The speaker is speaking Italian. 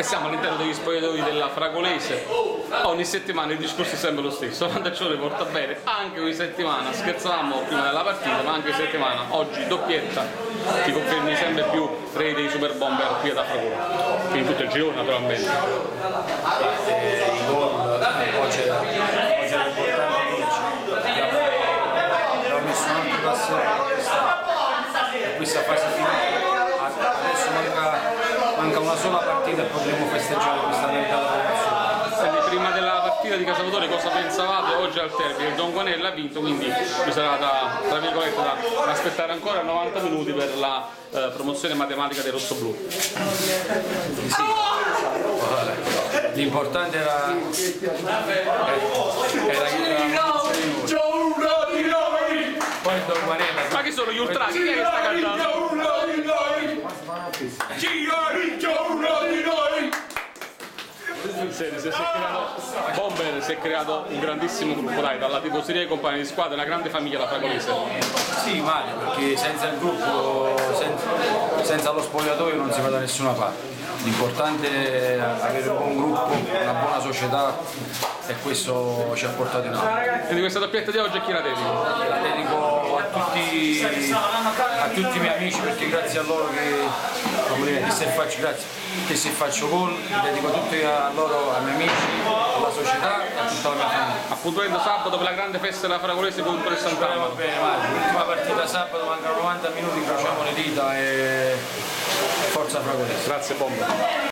siamo all'interno degli spogliatoi della Fragolese. Ogni settimana il discorso è sempre lo stesso, Fantaccione porta bene, anche ogni settimana scherzavamo prima della partita, ma anche ogni settimana, oggi doppietta, ti confermi sempre più re dei Super Bomber qui ad Afragola, quindi tutto il girone naturalmente. I gol, oggi era importante, abbiamo messo un altro passo in questa fase finale, adesso manca una sola partita e potremo festeggiare questa meritata promozione. Quindi prima della partita di Casalvatore cosa pensavate? Oggi al termine il Don Guanella ha vinto, quindi ci sarà da aspettare ancora 90 minuti per la promozione matematica dei rossoblù. Sì. L'importante era poi il Don Guanella. Ma chi sono gli ultra? Chi è che sta cantando? Bomber si è creato un grandissimo gruppo, dai, dalla tifoseria ai compagni di squadra, una grande famiglia la Fragolese. Sì, Mario, perché senza il gruppo, senza lo spogliatoio non si va da nessuna parte. L'importante è avere un buon gruppo, una buona società e questo ci ha portato in alto. Quindi questa doppietta di oggi a chi la dedico? La dedico a tutti i miei amici perché grazie a loro che se faccio gol, dedico tutti a loro, ai miei amici, alla società e a tutta la mia famiglia. Appuntamento sabato per la grande festa della Fragolese contro il Sant'Anna. Va bene, l'ultima partita sabato, mancano 90 minuti, incrociamo le dita e forza Fragolese. Grazie Bomber.